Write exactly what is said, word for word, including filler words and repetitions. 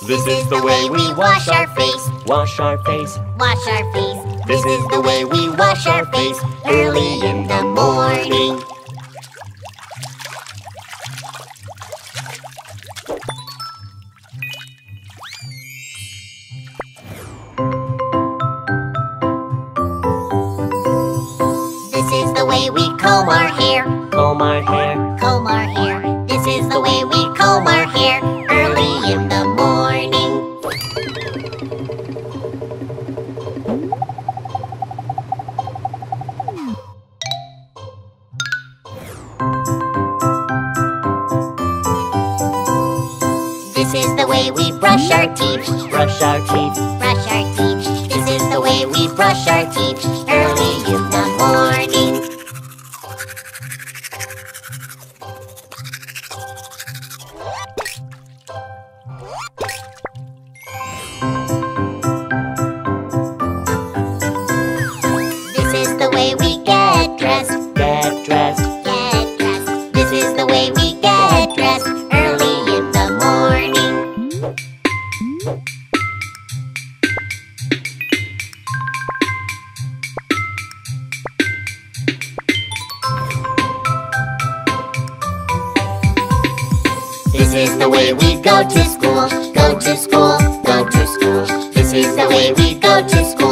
This is the way we wash our face. Wash our face. Wash our face. This is the way we wash our face early in the morning. This is the way we comb our hair. Comb our hair. Comb our hair. This is the way we comb our hair early in the morning. This is the way we brush our teeth. Brush our teeth. Brush our teeth. This is the way we brush our teeth early in the morning. This is the way we get dressed. Get dressed. Get dressed. This is the way we get dressed early in the morning. This is the way we go to school. Go to school. Go to school. This is the way we go to school.